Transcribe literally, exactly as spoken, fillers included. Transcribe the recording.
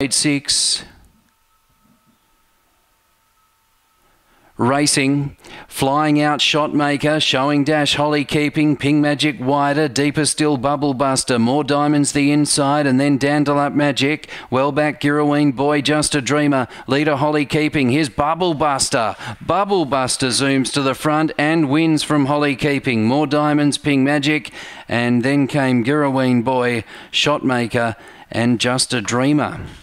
eight six. Racing, flying out Shotmaker, showing dash Holly Keeping, Ping Magic wider, deeper still Bubble Buster, More Diamonds the inside, and then Dandle Up Magic, well back Girraween Boy, Just a Dreamer, leader Holly Keeping, here's Bubble Buster, Bubble Buster zooms to the front and wins from Holly Keeping, More Diamonds, Ping Magic, and then came Girraween Boy, Shotmaker and Just a Dreamer.